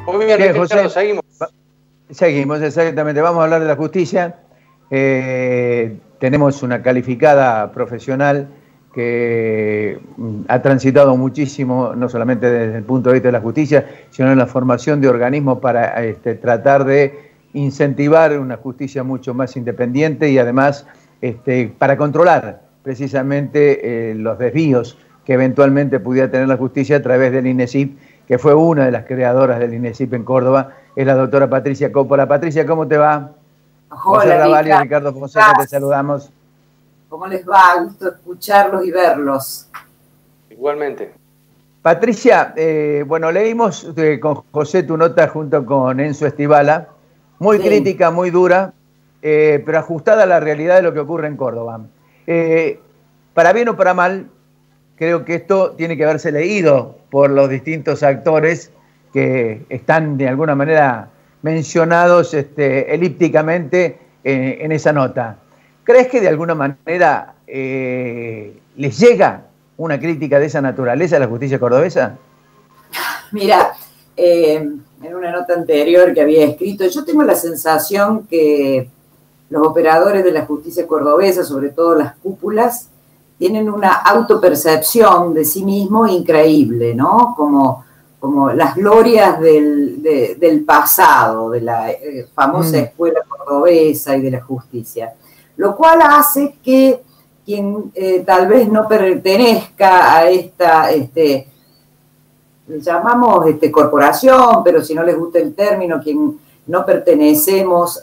Muy bien, Bien, Ricardo, José, seguimos. seguimos, exactamente. Vamos a hablar de la justicia. Tenemos una calificada profesional que ha transitado muchísimo, no solamente desde el punto de vista de la justicia, sino en la formación de organismos para tratar de incentivar una justicia mucho más independiente y además para controlar precisamente los desvíos que eventualmente pudiera tener la justicia a través del INESIP, que fue una de las creadoras del INESIP en Córdoba, es la doctora Patricia Coppola. Patricia, ¿cómo te va? José Hola, Ravalli y Ricardo Fonseca, te saludamos. ¿Cómo les va? Gusto escucharlos y verlos. Igualmente. Patricia, bueno, leímos con José tu nota junto con Enzo Estivala, muy crítica, muy dura, pero ajustada a la realidad de lo que ocurre en Córdoba. Para bien o para mal, creo que esto tiene que haberse leído por los distintos actores que están de alguna manera mencionados elípticamente en esa nota. ¿Crees que de alguna manera les llega una crítica de esa naturaleza a la justicia cordobesa? Mira, en una nota anterior que había escrito, yo tengo la sensación que los operadores de la justicia cordobesa, sobre todo las cúpulas, tienen una autopercepción de sí mismos increíble, ¿no? Como las glorias del pasado, de la famosa escuela cordobesa y de la justicia. Lo cual hace que quien tal vez no pertenezca a esta, llamamos corporación, pero si no les gusta el término, quien no pertenecemos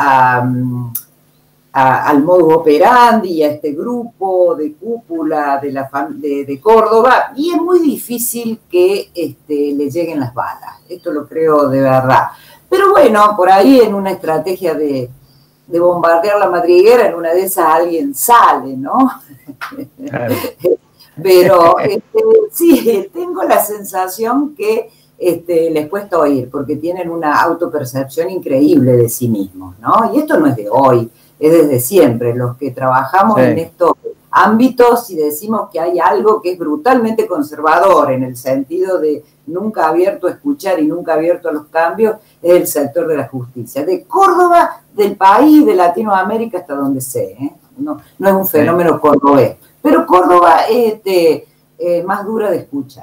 al modus operandi y a este grupo de cúpula de Córdoba, y es muy difícil que le lleguen las balas. Esto lo creo de verdad. Pero bueno, por ahí en una estrategia de bombardear la madriguera, en una de esas alguien sale, ¿no? Claro. Pero sí, tengo la sensación que les cuesta oír, porque tienen una autopercepción increíble de sí mismos, ¿no? Y esto no es de hoy, es desde siempre. Los que trabajamos en estos ámbitos y decimos que hay algo que es brutalmente conservador, en el sentido de nunca abierto a escuchar y nunca abierto a los cambios, es el sector de la justicia. De Córdoba, del país, de Latinoamérica, hasta donde sé, ¿eh? No es un fenómeno cordobés. Pero Córdoba es más dura de escuchar.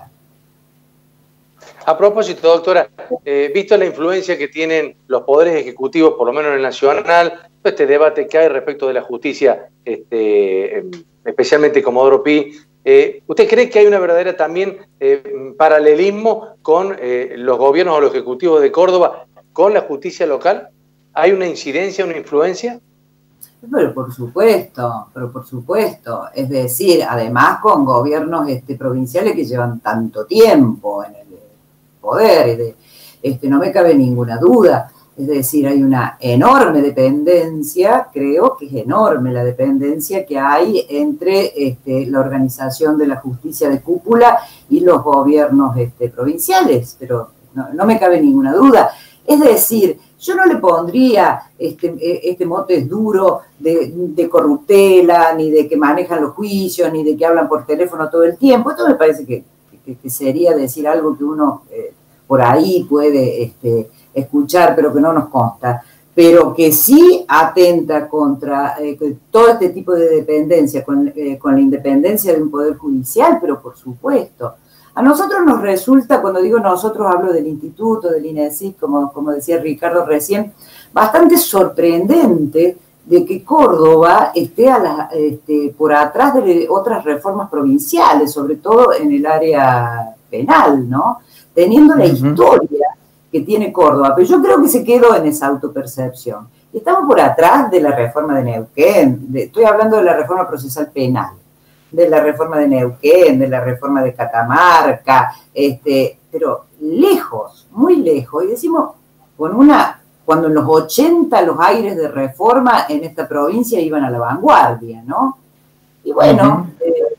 A propósito, doctora, visto la influencia que tienen los poderes ejecutivos, por lo menos en el nacional, este debate que hay respecto de la justicia, especialmente Comodoro Pi, ¿usted cree que hay una verdadera también paralelismo con los gobiernos o los ejecutivos de Córdoba con la justicia local? ¿Hay una incidencia, una influencia? Pero por supuesto. Es decir, además con gobiernos provinciales que llevan tanto tiempo en el poder, no me cabe ninguna duda. Es decir, hay una enorme dependencia, creo que es enorme la dependencia que hay entre la organización de la justicia de cúpula y los gobiernos provinciales, pero no me cabe ninguna duda. Es decir, yo no le pondría este mote duro de corruptela, ni de que manejan los juicios, ni de que hablan por teléfono todo el tiempo. Esto me parece que sería decir algo que uno por ahí puede escuchar, pero que no nos consta. Pero que sí atenta contra todo este tipo de dependencia, con la independencia de un poder judicial, pero por supuesto. A nosotros nos resulta, cuando digo nosotros, hablo del instituto, del INESIP, como decía Ricardo recién, bastante sorprendente de que Córdoba esté por atrás de otras reformas provinciales, sobre todo en el área penal, ¿no? Teniendo la historia que tiene Córdoba, pero yo creo que se quedó en esa autopercepción. Estamos por atrás de la reforma de Neuquén, estoy hablando de la reforma procesal penal, de la reforma de Neuquén, de la reforma de Catamarca, pero lejos, muy lejos. Y decimos, cuando en los 80 los aires de reforma en esta provincia iban a la vanguardia, ¿no? Y bueno,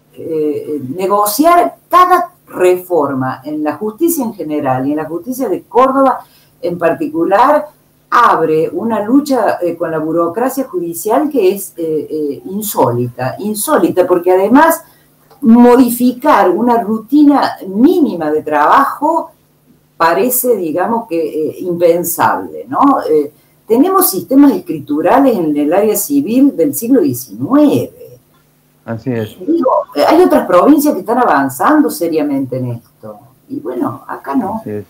negociar cada reforma en la justicia en general y en la justicia de Córdoba en particular abre una lucha con la burocracia judicial que es insólita, porque además modificar una rutina mínima de trabajo parece, digamos, que impensable, ¿no? Tenemos sistemas escriturales en el área civil del siglo XIX. Así es. Digo, hay otras provincias que están avanzando seriamente en esto. Y bueno, acá no. Así es.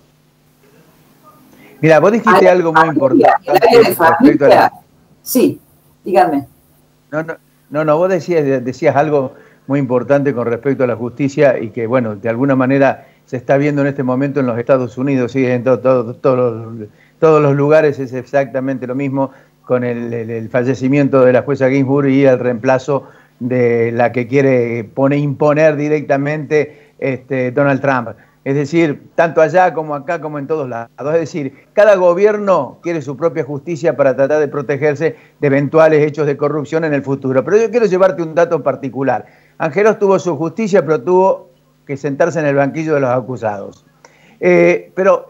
Mira, vos dijiste algo muy importante. ¿El área de familia? Sí, díganme. No, vos decías algo muy importante con respecto a la justicia y que, bueno, de alguna manera se está viendo en este momento en los Estados Unidos, sí, en todos los lugares es exactamente lo mismo, con el fallecimiento de la jueza Ginsburg y el reemplazo de la que quiere imponer directamente Donald Trump. Es decir, tanto allá como acá, como en todos lados. Es decir, cada gobierno quiere su propia justicia para tratar de protegerse de eventuales hechos de corrupción en el futuro. Pero yo quiero llevarte un dato particular. Angelos tuvo su justicia, pero tuvo que sentarse en el banquillo de los acusados. Pero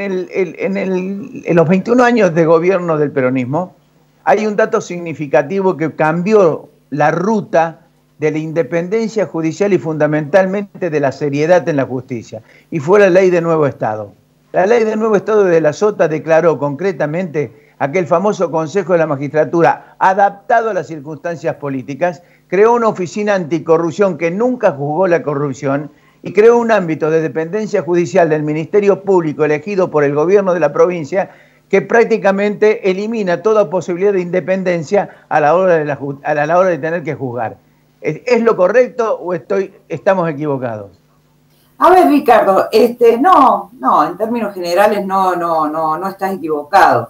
en los 21 años de gobierno del peronismo, hay un dato significativo que cambió la ruta de la independencia judicial y fundamentalmente de la seriedad en la justicia, y fue la ley de nuevo Estado. La ley de nuevo Estado de la Sota declaró concretamente aquel famoso Consejo de la Magistratura, adaptado a las circunstancias políticas, creó una oficina anticorrupción que nunca juzgó la corrupción y creó un ámbito de dependencia judicial del Ministerio Público elegido por el gobierno de la provincia que prácticamente elimina toda posibilidad de independencia a la hora de tener que juzgar. ¿Es lo correcto o estamos equivocados? A ver, Ricardo, no, en términos generales no estás equivocado.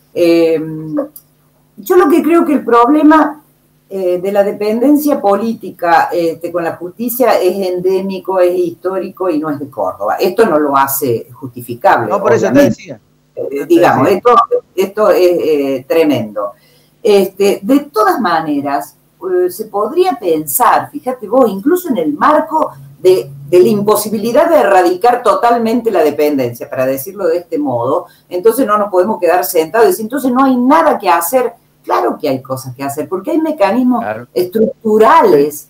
Yo lo que creo que el problema de la dependencia política con la justicia es endémico, es histórico y no es de Córdoba. Esto no lo hace justificable. No, por eso te decía. Digamos, esto es tremendo. De todas maneras, se podría pensar, fíjate vos, incluso en el marco de la imposibilidad de erradicar totalmente la dependencia, para decirlo de este modo, entonces no nos podemos quedar sentados y decir, entonces no hay nada que hacer. Claro que hay cosas que hacer, porque hay mecanismos estructurales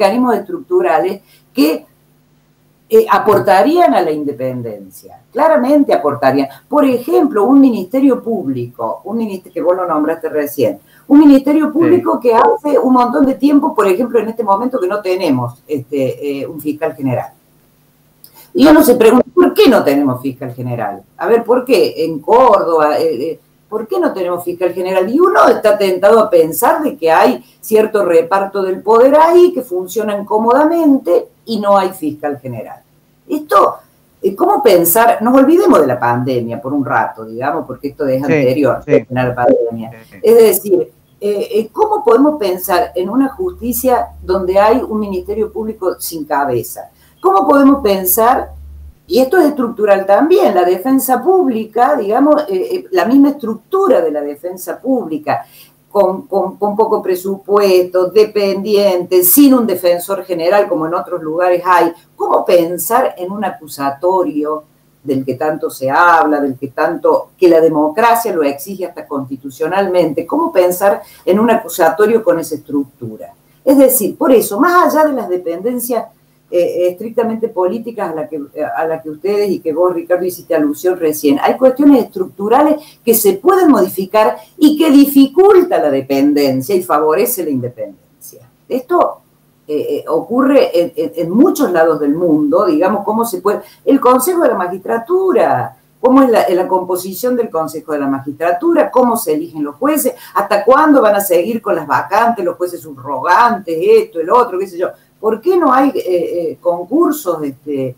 que aportarían a la independencia, claramente aportarían. Por ejemplo, un ministerio público, que vos lo nombraste recién, un ministerio público que hace un montón de tiempo, por ejemplo, en este momento que no tenemos un fiscal general. Y uno se pregunta, ¿por qué no tenemos fiscal general? A ver, ¿por qué en Córdoba? ¿Por qué no tenemos fiscal general? Y uno está tentado a pensar de que hay cierto reparto del poder ahí, que funcionan cómodamente y no hay fiscal general. Esto, ¿cómo pensar? Nos olvidemos de la pandemia por un rato, digamos, porque esto es anterior a la pandemia. Es decir, ¿cómo podemos pensar en una justicia donde hay un ministerio público sin cabeza? ¿Cómo podemos pensar, y esto es estructural también, la defensa pública, digamos, la misma estructura de la defensa pública, con poco presupuesto, dependiente, sin un defensor general como en otros lugares hay? ¿Cómo pensar en un acusatorio del que tanto se habla, que la democracia lo exige hasta constitucionalmente? ¿Cómo pensar en un acusatorio con esa estructura? Es decir, por eso, más allá de las dependencias estrictamente políticas a la que ustedes y que vos, Ricardo, hiciste alusión recién, hay cuestiones estructurales que se pueden modificar y que dificulta la dependencia y favorece la independencia. Esto ocurre en muchos lados del mundo, digamos, cómo se puede... El Consejo de la Magistratura, cómo es la composición del Consejo de la Magistratura, cómo se eligen los jueces, hasta cuándo van a seguir con las vacantes, los jueces subrogantes, esto, el otro, qué sé yo. ¿Por qué no hay concursos de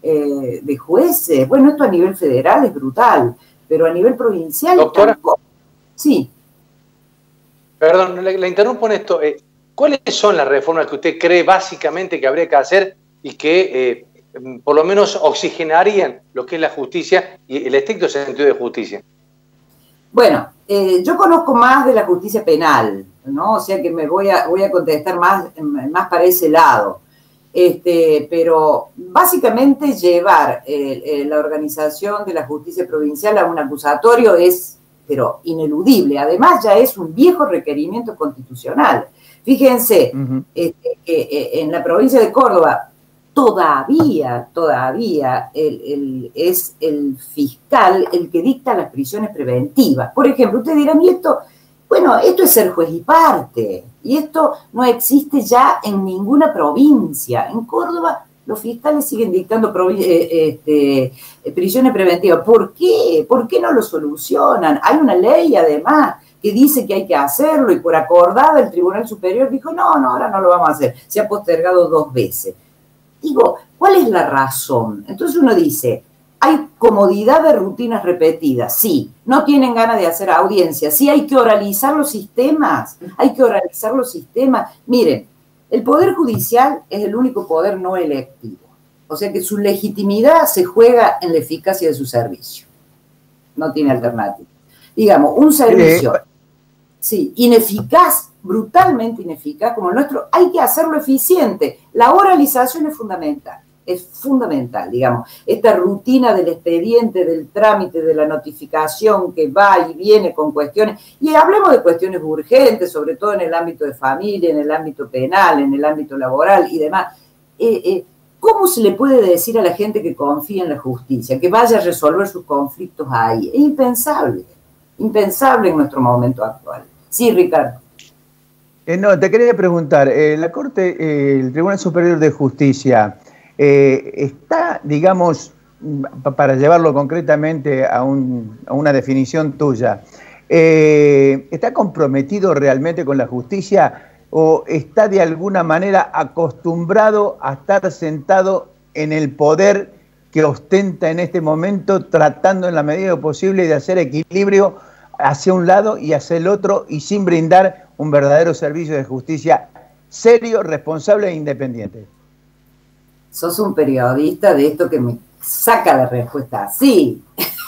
jueces? Bueno, esto a nivel federal es brutal, pero a nivel provincial... Doctora. Tampoco. Sí. Perdón, le interrumpo en esto. ¿Cuáles son las reformas que usted cree básicamente que habría que hacer y que por lo menos oxigenarían lo que es la justicia y el estricto sentido de justicia? Bueno, yo conozco más de la justicia penal, ¿no? O sea que me voy a contestar más para ese lado. Pero básicamente llevar la organización de la justicia provincial a un acusatorio es, pero ineludible. Además ya es un viejo requerimiento constitucional. Fíjense, que en la provincia de Córdoba todavía es el fiscal el que dicta las prisiones preventivas. Por ejemplo, ustedes dirán, y esto, bueno, esto es ser juez y parte, y esto no existe ya en ninguna provincia. En Córdoba los fiscales siguen dictando prisiones preventivas. ¿Por qué? ¿Por qué no lo solucionan? Hay una ley, además, que dice que hay que hacerlo, y por acordada el Tribunal Superior dijo, no, ahora no lo vamos a hacer. Se ha postergado 2 veces. Digo, ¿cuál es la razón? Entonces uno dice, hay comodidad de rutinas repetidas, sí. No tienen ganas de hacer audiencias, sí. Hay que oralizar los sistemas, Miren, el Poder Judicial es el único poder no electivo. O sea que su legitimidad se juega en la eficacia de su servicio. No tiene alternativa. Digamos, un servicio, sí, ineficaz, brutalmente ineficaz como el nuestro, hay que hacerlo eficiente. La oralización es fundamental, digamos. Esta rutina del expediente, del trámite, de la notificación que va y viene con cuestiones, y hablemos de cuestiones urgentes, sobre todo en el ámbito de familia, en el ámbito penal, en el ámbito laboral y demás. ¿Cómo se le puede decir a la gente que confía en la justicia, que vaya a resolver sus conflictos ahí? Es impensable en nuestro momento actual. Sí, Ricardo. No, te quería preguntar, la Corte, el Tribunal Superior de Justicia, está, digamos, para llevarlo concretamente a una definición tuya, ¿está comprometido realmente con la justicia o está de alguna manera acostumbrado a estar sentado en el poder que ostenta en este momento, tratando en la medida de lo posible de hacer equilibrio hacia un lado y hacia el otro, y sin brindar un verdadero servicio de justicia serio, responsable e independiente? Sos un periodista de esto que me saca la respuesta así.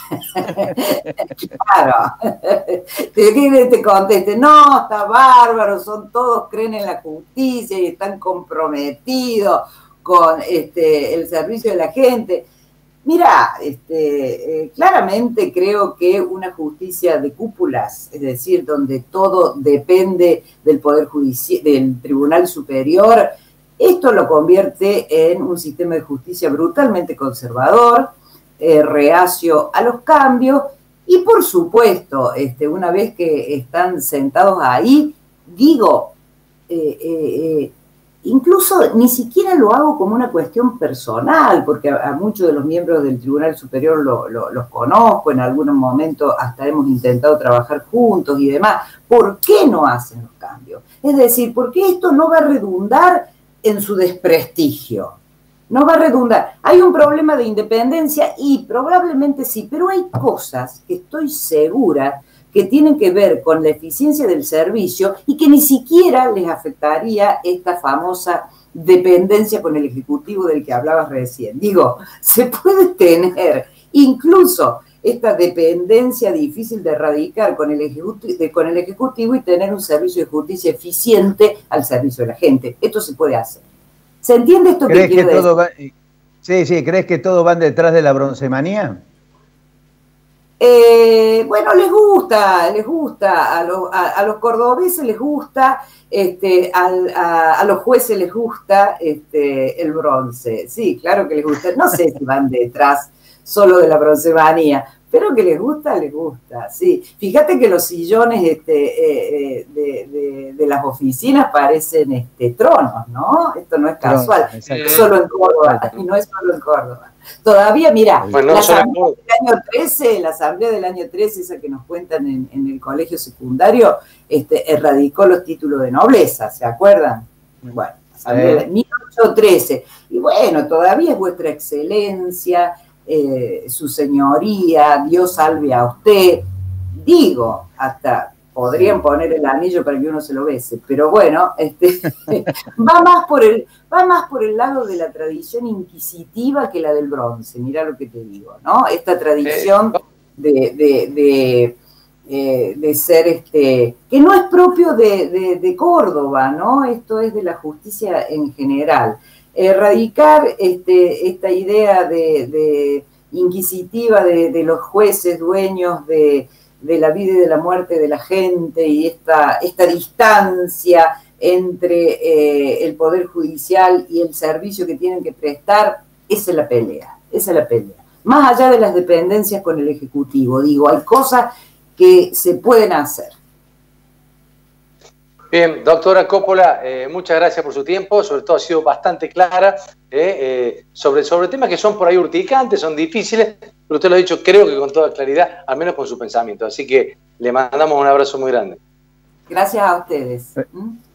Claro. Te conteste, no, está bárbaro, todos creen en la justicia y están comprometidos con el servicio de la gente. Mira, claramente creo que una justicia de cúpulas, es decir, donde todo depende del Poder Judicial, del Tribunal Superior, esto lo convierte en un sistema de justicia brutalmente conservador, reacio a los cambios, y por supuesto, una vez que están sentados ahí, digo, incluso ni siquiera lo hago como una cuestión personal, porque a muchos de los miembros del Tribunal Superior los conozco, en algún momento hasta hemos intentado trabajar juntos y demás. ¿Por qué no hacen los cambios? Es decir, ¿por qué esto no va a redundar en su desprestigio? No va a redundar. Hay un problema de independencia y probablemente sí, pero hay cosas que estoy segura que tienen que ver con la eficiencia del servicio y que ni siquiera les afectaría esta famosa dependencia con el Ejecutivo del que hablabas recién. Digo, se puede tener incluso esta dependencia difícil de erradicar con el Ejecutivo y tener un servicio de justicia eficiente al servicio de la gente. Esto se puede hacer. ¿Se entiende esto que quiero decir? Sí, ¿crees que todos van detrás de la broncemanía? Bueno, les gusta, a los cordobeses les gusta, a los jueces les gusta el bronce. Sí, claro que les gusta. No sé si van detrás solo de la broncemanía, pero que les gusta, sí. Fíjate que los sillones de las oficinas parecen tronos, ¿no? Esto no es casual, es solo en Córdoba, y no es solo en Córdoba. Todavía, mira, bueno, la asamblea del año 13, esa que nos cuentan en el colegio secundario, erradicó los títulos de nobleza, ¿se acuerdan? Bueno, asamblea de 1813. Y bueno, todavía es vuestra excelencia, su señoría, Dios salve a usted. Digo, hasta podrían poner el anillo para que uno se lo bese, pero bueno, va más por el lado de la tradición inquisitiva que la del bronce, mirá lo que te digo, ¿no? Esta tradición de ser, que no es propio de Córdoba, ¿no? Esto es de la justicia en general. Erradicar esta idea de inquisitiva de los jueces dueños de la vida y de la muerte de la gente, y esta distancia entre el Poder Judicial y el servicio que tienen que prestar, esa es la pelea, esa es la pelea. Más allá de las dependencias con el Ejecutivo, digo, hay cosas que se pueden hacer. Bien, doctora Coppola, muchas gracias por su tiempo, sobre todo ha sido bastante clara sobre temas que son por ahí urticantes, son difíciles, pero usted lo ha dicho creo que con toda claridad, al menos con su pensamiento, así que le mandamos un abrazo muy grande. Gracias a ustedes.